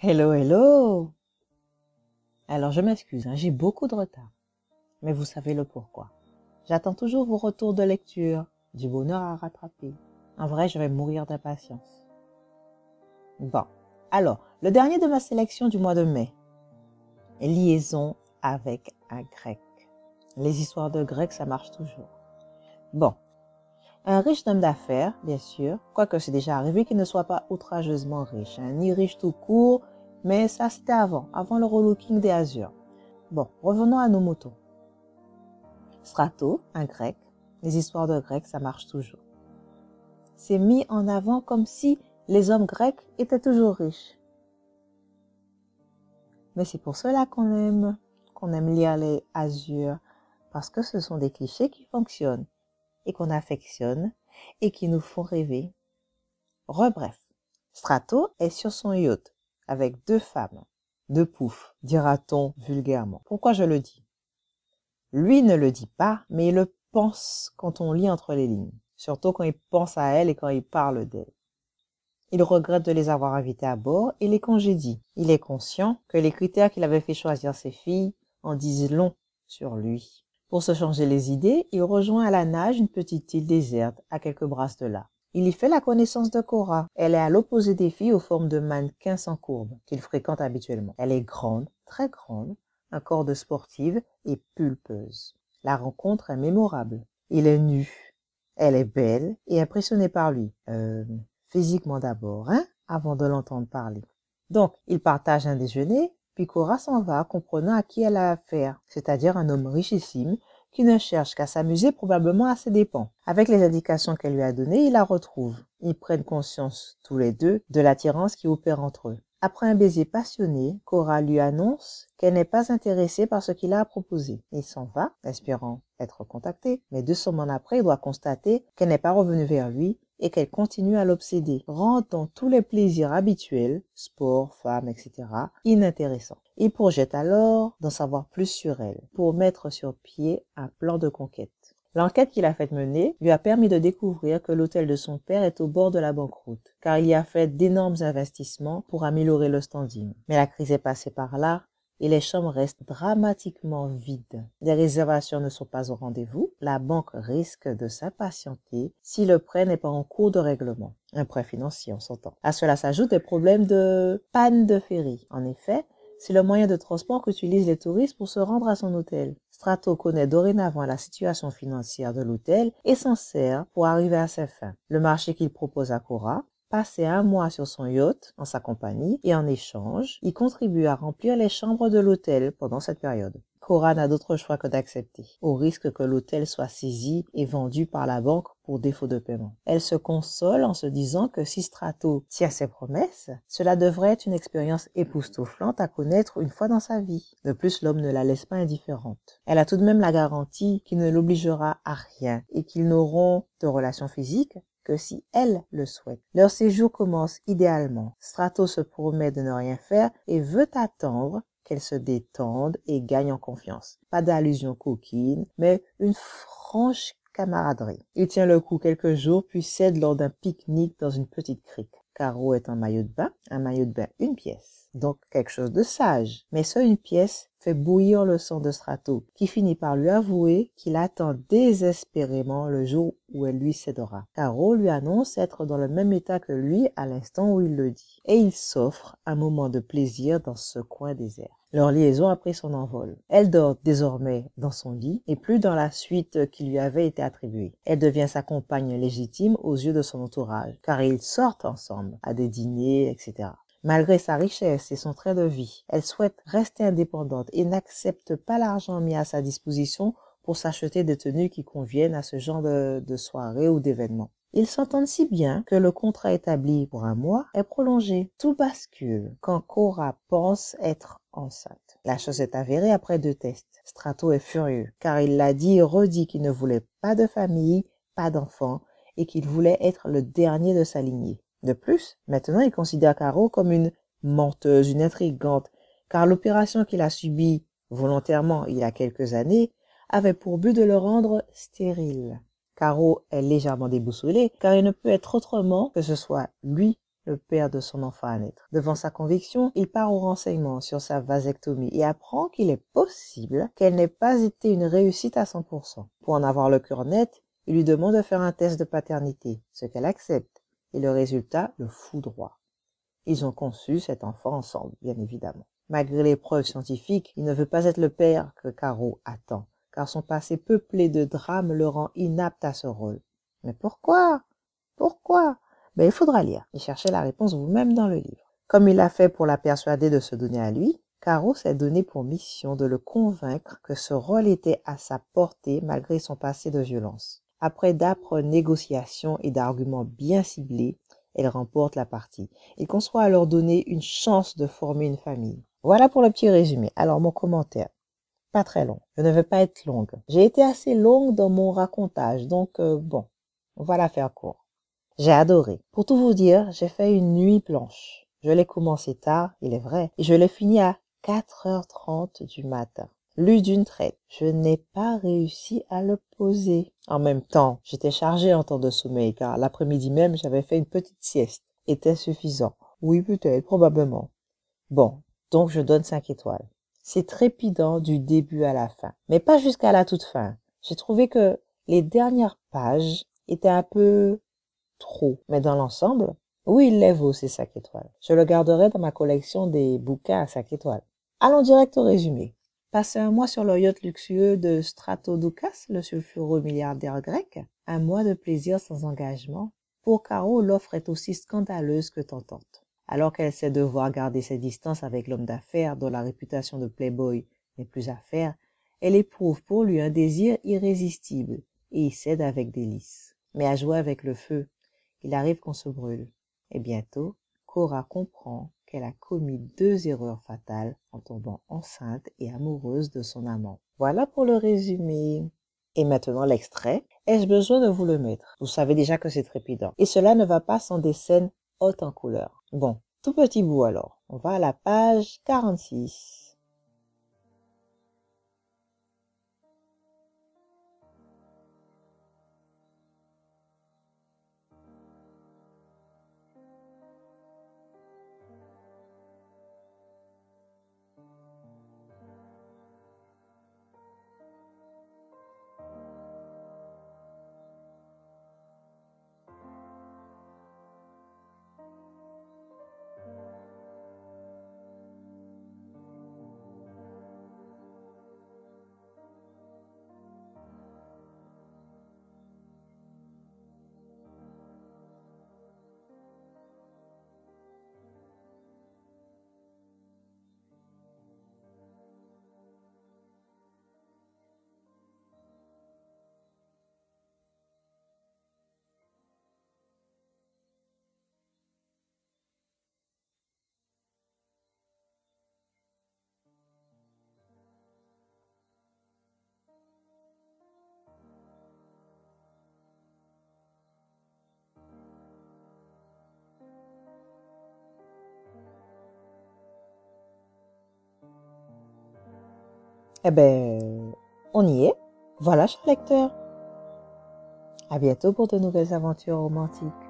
Hello, hello! Alors je m'excuse, j'ai beaucoup de retard, mais vous savez le pourquoi. J'attends toujours vos retours de lecture, du bonheur à rattraper. En vrai, je vais mourir d'impatience. Bon, alors, le dernier de ma sélection du mois de mai. Liaison avec un grec. Les histoires de grecs, ça marche toujours. Bon, un riche homme d'affaires, bien sûr, quoique c'est déjà arrivé qu'il ne soit pas outrageusement riche, ni riche tout court, mais ça c'était avant le relooking des Azures. Bon, revenons à nos moutons. Strato, un grec, les histoires de grecs, ça marche toujours. C'est mis en avant comme si les hommes grecs étaient toujours riches. Mais c'est pour cela qu'on aime lire les Azures, parce que ce sont des clichés qui fonctionnent et qu'on affectionne et qui nous font rêver. Bref, Strato est sur son yacht avec 2 femmes, 2 poufs, dira-t-on vulgairement. Pourquoi je le dis? Lui ne le dit pas, mais il le pense quand on lit entre les lignes, surtout quand il pense à elle et quand il parle d'elle. Il regrette de les avoir invitées à bord et les congédie. Il est conscient que les critères qu'il avait fait choisir ses filles en disent long sur lui. Pour se changer les idées, il rejoint à la nage une petite île déserte à quelques brasses de là. Il y fait la connaissance de Cora. Elle est à l'opposé des filles aux formes de mannequins sans courbe qu'il fréquente habituellement. Elle est grande, très grande, un corps de sportive et pulpeuse. La rencontre est mémorable. Il est nu. Elle est belle et impressionnée par lui. Physiquement d'abord, avant de l'entendre parler. Donc, ils partagent un déjeuner, puis Cora s'en va, comprenant à qui elle a affaire, c'est-à-dire un homme richissime qui ne cherche qu'à s'amuser probablement à ses dépens. Avec les indications qu'elle lui a données, il la retrouve. Ils prennent conscience, tous les deux, de l'attirance qui opère entre eux. Après un baiser passionné, Cora lui annonce qu'elle n'est pas intéressée par ce qu'il a à proposer. Il s'en va, espérant être contacté, mais 2 semaines après, il doit constater qu'elle n'est pas revenue vers lui et qu'elle continue à l'obséder, rendant tous les plaisirs habituels, sport, femmes, etc., inintéressants. Il projette alors d'en savoir plus sur elle, pour mettre sur pied un plan de conquête. L'enquête qu'il a faite mener lui a permis de découvrir que l'hôtel de son père est au bord de la banqueroute, car il y a fait d'énormes investissements pour améliorer le standing. Mais la crise est passée par là, et les chambres restent dramatiquement vides. Les réservations ne sont pas au rendez-vous. La banque risque de s'impatienter si le prêt n'est pas en cours de règlement. Un prêt financier, on s'entend. À cela s'ajoutent des problèmes de panne de ferry. En effet, c'est le moyen de transport qu'utilisent les touristes pour se rendre à son hôtel. Strato connaît dorénavant la situation financière de l'hôtel et s'en sert pour arriver à ses fins. Le marché qu'il propose à Cora, passer 1 mois sur son yacht en sa compagnie et en échange, il contribue à remplir les chambres de l'hôtel pendant cette période. Cora n'a d'autre choix que d'accepter, au risque que l'hôtel soit saisi et vendu par la banque pour défaut de paiement. Elle se console en se disant que si Strato tient ses promesses, cela devrait être une expérience époustouflante à connaître une fois dans sa vie. De plus, l'homme ne la laisse pas indifférente. Elle a tout de même la garantie qu'il ne l'obligera à rien et qu'ils n'auront de relations physiques que si elle le souhaite. Leur séjour commence idéalement. Strato se promet de ne rien faire et veut attendre qu'elle se détende et gagne en confiance. Pas d'allusion coquine, mais une franche camaraderie. Il tient le coup quelques jours, puis cède lors d'un pique-nique dans une petite crique. Caro est en maillot de bain, un maillot de bain 1 pièce. Donc quelque chose de sage. Mais seule 1 pièce fait bouillir le sang de Strato, qui finit par lui avouer qu'il attend désespérément le jour où elle lui cédera. Caro lui annonce être dans le même état que lui à l'instant où il le dit. Et il s'offre un moment de plaisir dans ce coin désert. Leur liaison a pris son envol. Elle dort désormais dans son lit et plus dans la suite qui lui avait été attribuée. Elle devient sa compagne légitime aux yeux de son entourage, car ils sortent ensemble à des dîners, etc. Malgré sa richesse et son train de vie, elle souhaite rester indépendante et n'accepte pas l'argent mis à sa disposition pour s'acheter des tenues qui conviennent à ce genre de soirée ou d'événement. Ils s'entendent si bien que le contrat établi pour 1 mois est prolongé. Tout bascule quand Cora pense être enceinte. La chose est avérée après 2 tests. Strato est furieux, car il l'a dit et redit qu'il ne voulait pas de famille, pas d'enfant, et qu'il voulait être le dernier de sa lignée. De plus, maintenant il considère Caro comme une menteuse, une intrigante, car l'opération qu'il a subie volontairement il y a quelques années avait pour but de le rendre stérile. Caro est légèrement déboussolée, car il ne peut être autrement que ce soit lui le père de son enfant à naître. Devant sa conviction, il part au renseignement sur sa vasectomie et apprend qu'il est possible qu'elle n'ait pas été une réussite à 100%. Pour en avoir le cœur net, il lui demande de faire un test de paternité, ce qu'elle accepte, et le résultat le foudroie. Ils ont conçu cet enfant ensemble, bien évidemment. Malgré les preuves scientifiques, il ne veut pas être le père que Caro attend, car son passé peuplé de drames le rend inapte à ce rôle. Mais pourquoi? Pourquoi? Ben, il faudra lire et chercher la réponse vous-même dans le livre. Comme il l'a fait pour la persuader de se donner à lui, Caro s'est donné pour mission de le convaincre que ce rôle était à sa portée malgré son passé de violence. Après d'âpres négociations et d'arguments bien ciblés, elle remporte la partie. Il conçoit à leur donner une chance de former une famille. Voilà pour le petit résumé. Alors mon commentaire, pas très long. Je ne veux pas être longue. J'ai été assez longue dans mon racontage, donc bon, on va la faire court. J'ai adoré. Pour tout vous dire, j'ai fait une nuit blanche. Je l'ai commencé tard, il est vrai, et je l'ai fini à 4h30 du matin. Lu d'une traite. Je n'ai pas réussi à le poser. En même temps, j'étais chargée en temps de sommeil, car l'après-midi même, j'avais fait une petite sieste. Était suffisant. Oui, peut-être, probablement. Bon, donc je donne 5 étoiles. C'est trépidant du début à la fin, mais pas jusqu'à la toute fin. J'ai trouvé que les dernières pages étaient un peu trop, mais dans l'ensemble, oui, il les vaut ces 5 étoiles. Je le garderai dans ma collection des bouquins à 5 étoiles. Allons direct au résumé. Passé un mois sur le yacht luxueux de Stratodoukas, le sulfureux milliardaire grec, un mois de plaisir sans engagement. Pour Caro, l'offre est aussi scandaleuse que tentante. Alors qu'elle sait devoir garder ses distances avec l'homme d'affaires dont la réputation de playboy n'est plus à faire, elle éprouve pour lui un désir irrésistible et y cède avec délice. Mais à jouer avec le feu, il arrive qu'on se brûle. Et bientôt, Cora comprend qu'elle a commis 2 erreurs fatales en tombant enceinte et amoureuse de son amant. Voilà pour le résumé. Et maintenant l'extrait. Ai-je besoin de vous le mettre? Vous savez déjà que c'est trépidant. Et cela ne va pas sans des scènes hautes en couleur. Bon, tout petit bout alors. On va à la page 46. Eh ben, on y est. Voilà, cher lecteur. À bientôt pour de nouvelles aventures romantiques.